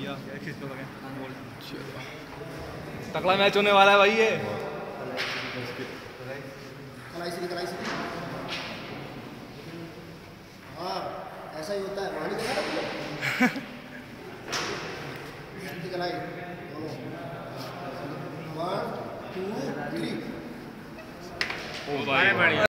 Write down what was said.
बढ़िया तगड़ा मैच होने वाला है भाई ये। हाँ ऐसा ही होता है। One two three. ओ भाई बढ़िया।